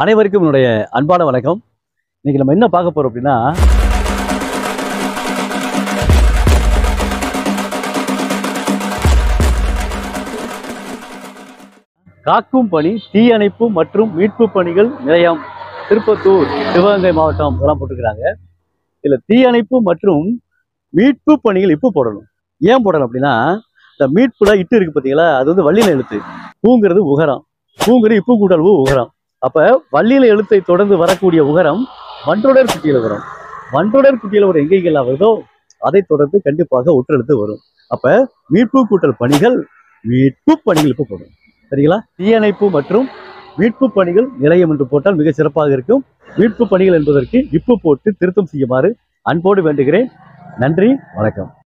அனைவருக்கும் என்னுடைய அன்பான வணக்கம். இன்னைக்கு நம்ம என்ன பார்க்க போறோம் அப்படின்னா, காக்கும் பணி தீயணைப்பு மற்றும் மீட்பு பணிகள் நிலையம் திருப்பத்தூர், சிவகங்கை மாவட்டம் இதெல்லாம் போட்டுக்கிறாங்க. இதுல தீயணைப்பு மற்றும் மீட்பு பணிகள் இப்போ போடணும். ஏன் போடணும் அப்படின்னா, இந்த மீட்புல இட்டு இருக்கு பார்த்தீங்களா, அது வந்து வள்ளியில எழுத்து. பூங்கிறது உகரம், பூங்கிறது இப்பு கூட்டல் உகரம். அப்ப வள்ளியில எழுத்தை தொடர்ந்து வரக்கூடிய உகரம் வன்றொடர் குட்டியில வரும். வன்றொடர் குட்டியில ஒரு எங்கெங்கெல்லாம் வருதோ அதை தொடர்ந்து கண்டிப்பாக ஒற்றெழுத்து வரும். அப்ப மீட்பு கூட்டல் பணிகள் மீட்பு பணிகள் இப்போ போடணும். சரிங்களா? தீயணைப்பு மற்றும் மீட்பு பணிகள் நிலையம் என்று போட்டால் மிக சிறப்பாக இருக்கும். மீட்பு பணிகள் என்பதற்கு இப்பு போட்டு திருத்தம் செய்யுமாறு அன்போடு வேண்டுகிறேன். நன்றி, வணக்கம்.